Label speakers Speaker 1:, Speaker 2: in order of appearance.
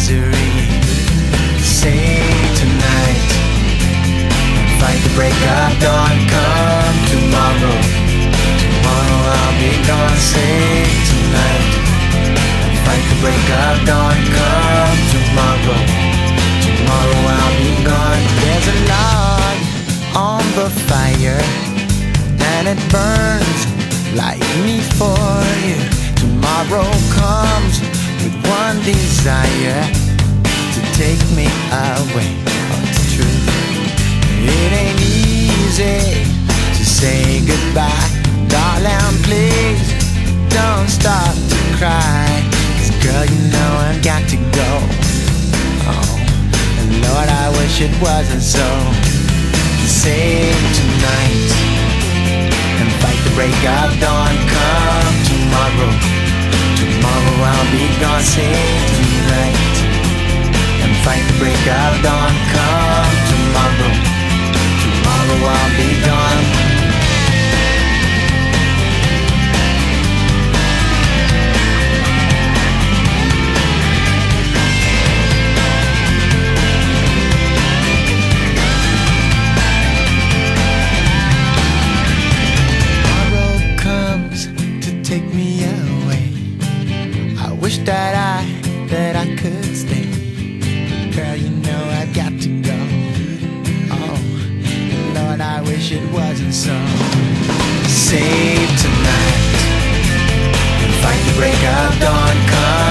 Speaker 1: misery. Save tonight and fight the break of dawn. Come tomorrow, tomorrow I'll be gone. Save tonight and fight the break of dawn. Come tomorrow, tomorrow I'll be gone. There's a log on the fire and it burns like me for you. Tomorrow comes with one desire, to take me away. Oh, it's true. It ain't easy to say goodbye. Darling, please don't stop to cry. 'Cause girl, you know I've got to go. Oh, and Lord, I wish it wasn't so. Save tonight and fight the break of dawn. Come tomorrow, tomorrow I'll be gone. Save tonight and fight the break of dawn. Come tomorrow, tomorrow I'll be gone. Take me away. I wish that I could stay. Girl, you know I've got to go. Oh, Lord, I wish it wasn't so. Save tonight and fight the break of dawn. Come